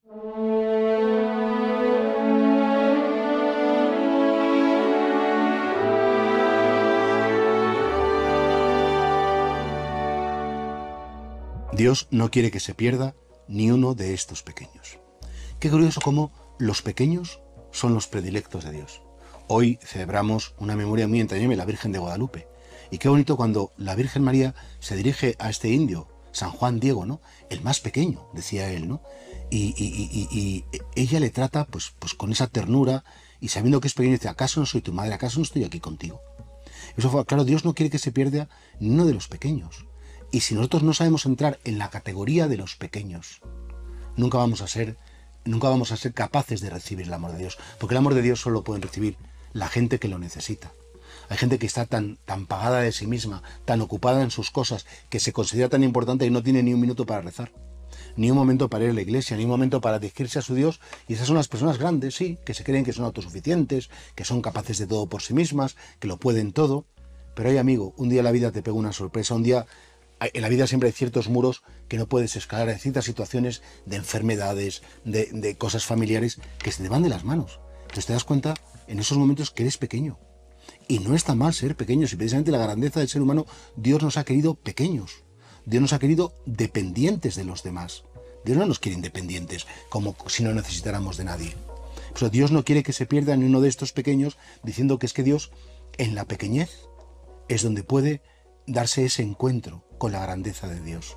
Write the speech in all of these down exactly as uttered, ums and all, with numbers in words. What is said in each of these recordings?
Dios no quiere que se pierda ni uno de estos pequeños. Qué curioso cómo los pequeños son los predilectos de Dios. Hoy celebramos una memoria muy entrañable, la Virgen de Guadalupe. Y qué bonito cuando la Virgen María se dirige a este indio, San Juan Diego, ¿no? El más pequeño, decía él, ¿no? Y, y, y, y ella le trata pues, pues con esa ternura y sabiendo que es pequeño, dice, ¿acaso no soy tu madre? ¿Acaso no estoy aquí contigo? Eso fue, claro, Dios no quiere que se pierda ni uno de los pequeños. Y si nosotros no sabemos entrar en la categoría de los pequeños, nunca vamos a ser, nunca vamos a ser capaces de recibir el amor de Dios. Porque el amor de Dios solo lo pueden recibir la gente que lo necesita. Hay gente que está tan, tan pagada de sí misma, tan ocupada en sus cosas, que se considera tan importante y no tiene ni un minuto para rezar, ni un momento para ir a la iglesia, ni un momento para dirigirse a su Dios. Y esas son las personas grandes, sí, que se creen que son autosuficientes, que son capaces de todo por sí mismas, que lo pueden todo. Pero hay, amigo, un día la vida te pega una sorpresa, un día... En la vida siempre hay ciertos muros que no puedes escalar, hay ciertas situaciones de enfermedades, de, de cosas familiares que se te van de las manos. Entonces te das cuenta en esos momentos que eres pequeño. Y no está mal ser pequeños, y precisamente la grandeza del ser humano, Dios nos ha querido pequeños. Dios nos ha querido dependientes de los demás. Dios no nos quiere independientes, como si no necesitáramos de nadie. Por eso Dios no quiere que se pierda ni uno de estos pequeños, diciendo que es que Dios, en la pequeñez, es donde puede darse ese encuentro con la grandeza de Dios.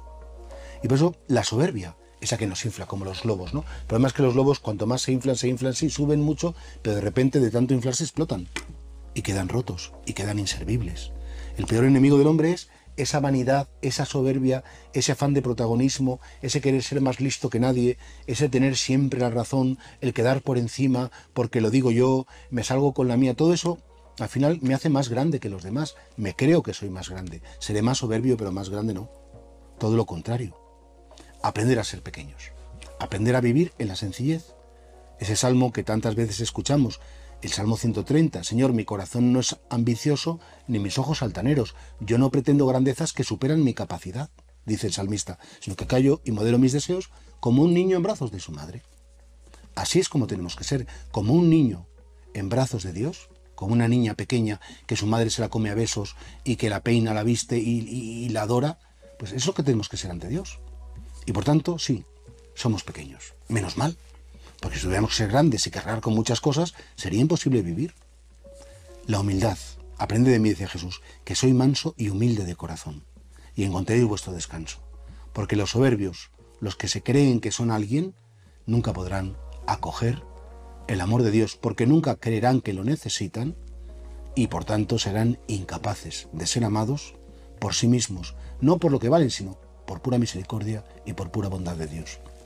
Y por eso la soberbia, esa que nos infla, como los globos, ¿no? El problema es que los globos, cuanto más se inflan, se inflan, sí, suben mucho, pero de repente de tanto inflarse explotan y quedan rotos y quedan inservibles. El peor enemigo del hombre es esa vanidad, esa soberbia, ese afán de protagonismo, ese querer ser más listo que nadie, ese tener siempre la razón, el quedar por encima porque lo digo yo, me salgo con la mía. Todo eso al final me hace más grande que los demás. Me creo que soy más grande. Seré más soberbio, pero más grande no. Todo lo contrario. Aprender a ser pequeños. Aprender a vivir en la sencillez. Ese salmo que tantas veces escuchamos, el Salmo ciento treinta. Señor, mi corazón no es ambicioso, ni mis ojos altaneros. Yo no pretendo grandezas que superan mi capacidad, dice el salmista, sino que callo y modelo mis deseos como un niño en brazos de su madre. Así es como tenemos que ser, como un niño en brazos de Dios, como una niña pequeña que su madre se la come a besos y que la peina, la viste y, y, y la adora. Pues eso es lo que tenemos que ser ante Dios. Y por tanto, sí, somos pequeños. Menos mal, porque si tuviéramos que ser grandes y cargar con muchas cosas, sería imposible vivir. La humildad. Aprende de mí, dice Jesús, que soy manso y humilde de corazón, y encontraréis vuestro descanso. Porque los soberbios, los que se creen que son alguien, nunca podrán acoger el amor de Dios, porque nunca creerán que lo necesitan y por tanto serán incapaces de ser amados por sí mismos, no por lo que valen, sino por pura misericordia y por pura bondad de Dios.